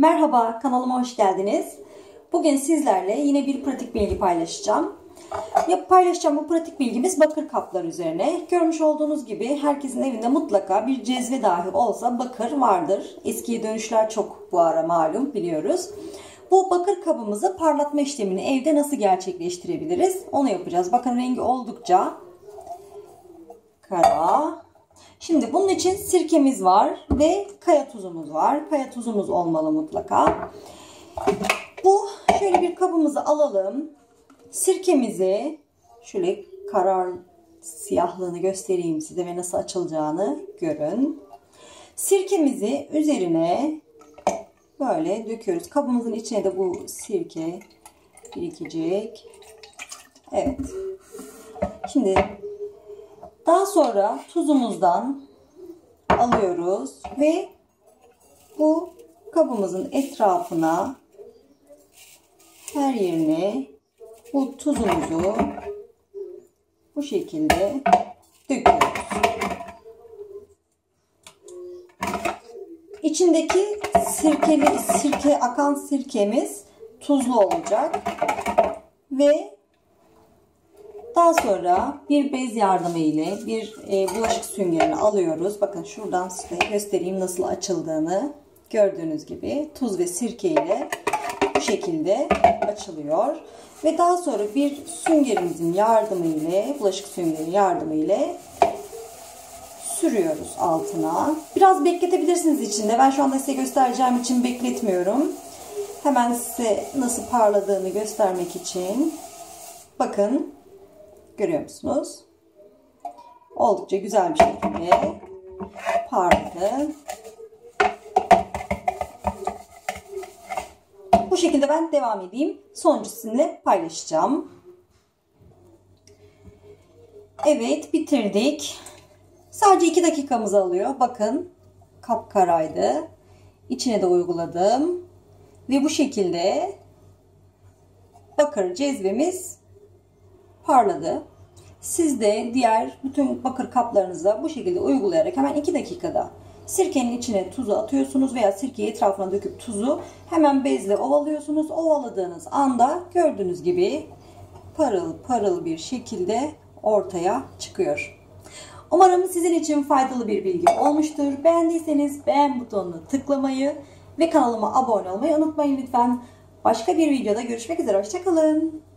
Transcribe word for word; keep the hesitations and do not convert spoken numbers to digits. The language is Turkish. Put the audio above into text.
Merhaba, kanalıma hoş geldiniz. Bugün sizlerle yine bir pratik bilgi paylaşacağım. Ya paylaşacağım bu pratik bilgimiz bakır kaplar üzerine. Görmüş olduğunuz gibi herkesin evinde mutlaka bir cezve dahi olsa bakır vardır. Eskiye dönüşler çok bu ara malum, biliyoruz. Bu bakır kabımızı parlatma işlemini evde nasıl gerçekleştirebiliriz? Onu yapacağız. Bakın rengi oldukça kara. Şimdi bunun için sirkemiz var ve kaya tuzumuz var. Kaya tuzumuz olmalı mutlaka. Bu şöyle bir kabımızı alalım. Sirkemizi şöyle karar siyahlığını göstereyim size ve nasıl açılacağını görün. Sirkemizi üzerine böyle döküyoruz. Kabımızın içine de bu sirke birikecek. Evet. Şimdi daha sonra tuzumuzdan alıyoruz ve bu kabımızın etrafına her yerine bu tuzumuzu bu şekilde döküyoruz. İçindeki sirkeli sirke akan sirkemiz tuzlu olacak ve daha sonra bir bez yardımı ile bir e, bulaşık süngerini alıyoruz. Bakın şuradan size göstereyim nasıl açıldığını. Gördüğünüz gibi tuz ve sirke ile bu şekilde açılıyor. Ve daha sonra bir süngerimizin yardımı ile, bulaşık süngeri yardımı ile sürüyoruz altına. Biraz bekletebilirsiniz içinde. Ben şu anda size göstereceğim için bekletmiyorum. Hemen size nasıl parladığını göstermek için. Bakın. Görüyor musunuz? Oldukça güzel bir şekilde parladı. Bu şekilde ben devam edeyim. Sonucu sizinle paylaşacağım. Evet, bitirdik. Sadece iki dakikamızı alıyor. Bakın kapkaraydı. İçine de uyguladım. Ve bu şekilde bakır cezvemiz parladı. Siz de diğer bütün bakır kaplarınıza bu şekilde uygulayarak hemen iki dakikada sirkenin içine tuzu atıyorsunuz veya sirkeyi etrafına döküp tuzu hemen bezle ovalıyorsunuz. Ovaladığınız anda gördüğünüz gibi parıl parıl bir şekilde ortaya çıkıyor. Umarım sizin için faydalı bir bilgi olmuştur. Beğendiyseniz beğen butonuna tıklamayı ve kanalıma abone olmayı unutmayın lütfen. Başka bir videoda görüşmek üzere. Hoşça kalın.